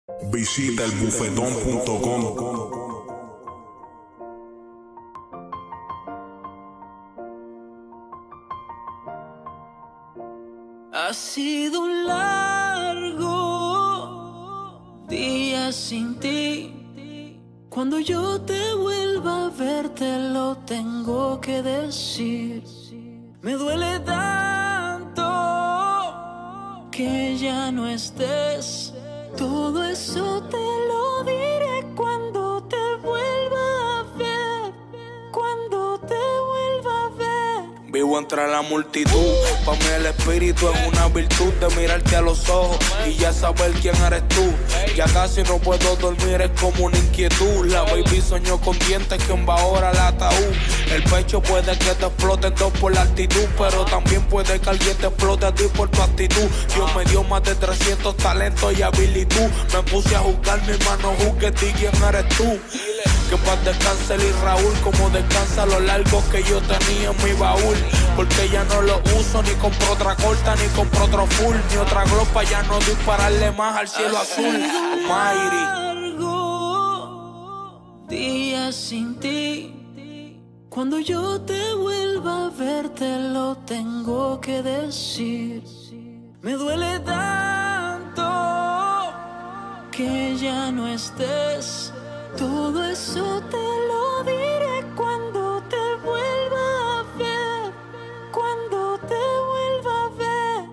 Visita elbufetón.com. Ha sido un largo día sin ti. Cuando yo te vuelva a ver te lo tengo que decir. Me duele tanto que ya no estés. Todo eso te lo diré cuando te vuelva a ver. Cuando te vuelva a ver. Vivo entre la multitud, pa' mí el espíritu es una virtud de mirarte a los ojos y ya saber quién eres tú. Ya casi no puedo dormir, es como una inquietud. La baby soñó con dientes que va ahora al ataúd. El pecho puede que te explote en dos por la actitud, pero también puede que alguien te explote a ti por tu actitud. Dios me dio más de 300 talentos y habilitud. Me puse a juzgar, mi hermano, juzgue ti quién eres tú. Que paz descanse el Raúl, como descansa los largos que yo tenía en mi baúl. Porque ya no lo uso, ni compro otra corta, ni compro otro full, ni otra glopa, ya no dispararle más al cielo azul. Mayri. Días sin ti. Cuando yo te vuelva a ver te lo tengo que decir. Me duele tanto que ya no estés. Todo eso te lo diré cuando te vuelva a ver. Cuando te vuelva a ver.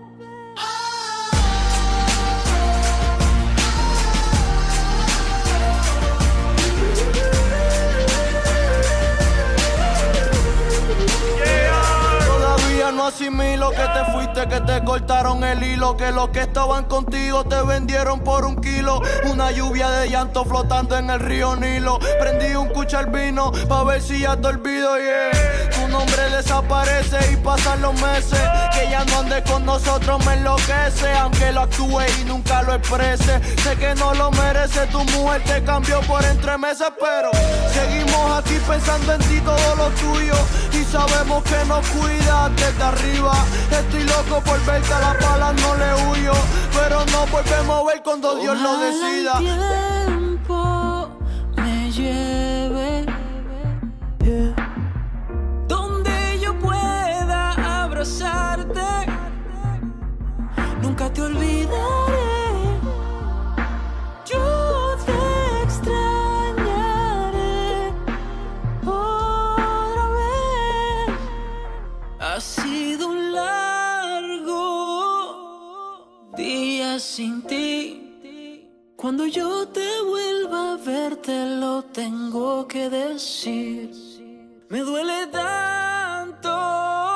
Todavía no asimilo que te fuiste, que te cortaron el hilo, que los que estaban contigo te vendieron por un kilo. Una lluvia de llanto flotando en el río Nilo. Prendí un cuchar vino pa' ver si ya te olvido, yeah. Tu nombre desaparece y pasan los meses. Que ya no andes con nosotros me enloquece, aunque lo actúe y nunca lo exprese. Sé que no lo merece, tu mujer te cambió por entre meses, pero seguimos aquí pensando en ti, todo lo tuyo, y sabemos que nos cuidas desde arriba. Estoy loco por verte, a las balas no le huyo, pero nos volvemos a ver cuando Dios lo decida. El tiempo me lleve, yeah, donde yo pueda abrazarte. Nunca te olvidaré. Yo te extrañaré otra vez. Ha sido un largo día sin ti. Cuando yo te vuelva a ver te lo tengo que decir. Me duele tanto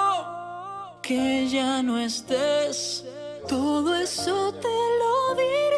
que ya no estés. Todo eso te lo diré